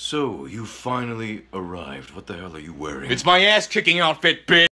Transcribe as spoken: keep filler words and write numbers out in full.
So, you finally arrived. What the hell are you wearing? It's my ass-kicking outfit, bitch!